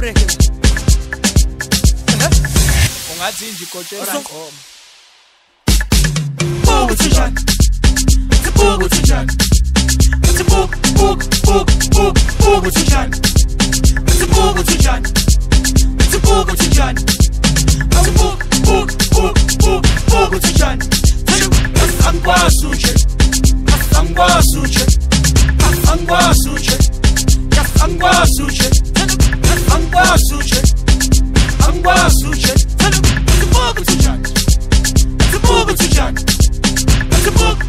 Africa. Ungathi nje ikotshela ngoma. Buku tujani. Buku tujani. Buku tujani. Buku tujani. Buku tujani. Buku tujani. Angwasuche. Angwasuche. Angwasuche. Angwasuche. Angwasuche. Angwasuche. Buku tujani. Buku tujani. Buku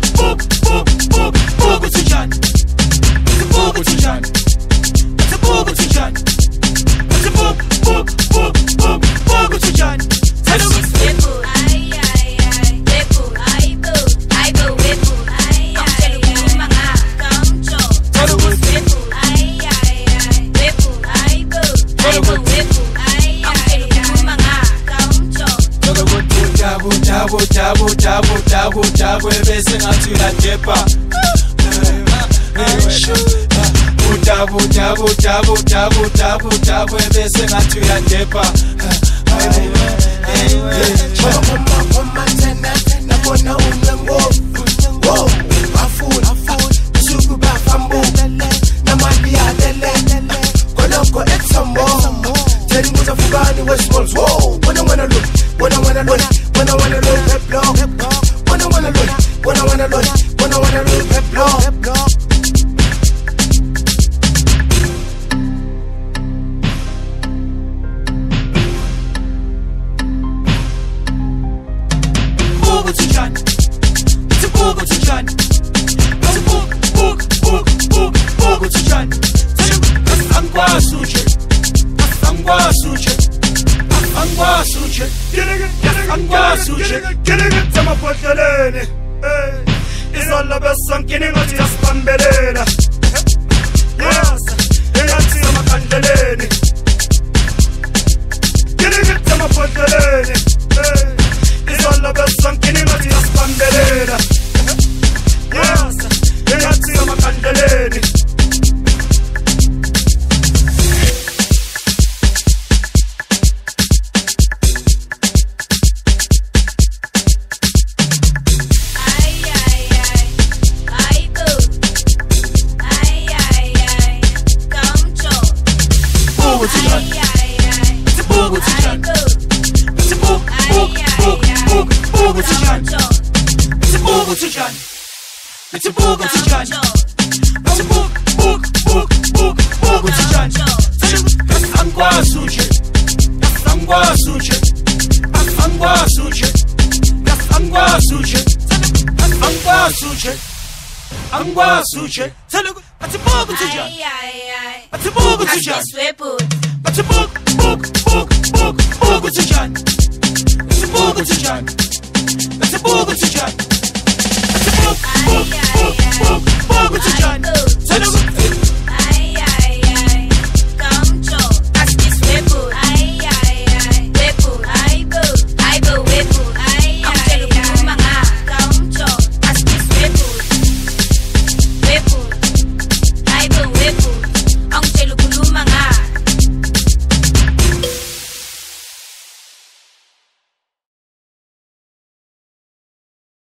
tujani. Buku tujani. Buku tujani. Buku tujani. Jabu bese ngathi uyajepa. Jabu bese ngathi uyajepa. Nabona unyango. Wow, afuna suku ba fambo. Namali yadele. Koloko etsambo. Tell me the fugani West Malls. Whoa, when I wanna look. When I wanna look hip block. When I wanna look hip block. Buku tujani. Buku tujani. Buku tujani. Angwasuche. Angwasuche. Angwasuche. Angwasuche. Zamaphohlelene. Izola besankini ngathi yasibambelela. Yes. Ngathi amakhandeleni. Zamaphohlelene. Izola besankini ngathi yasibambelela. Yes. Ngathi amakhandeleni. It's a buku tujani. It's a buku tujani. Angwasuche. Angwasuche. Angwasuche. Angwasuche. Angwasuche. Angwasuche. Tell it. It's a buku tujani. It's a buku tujani. It's a buku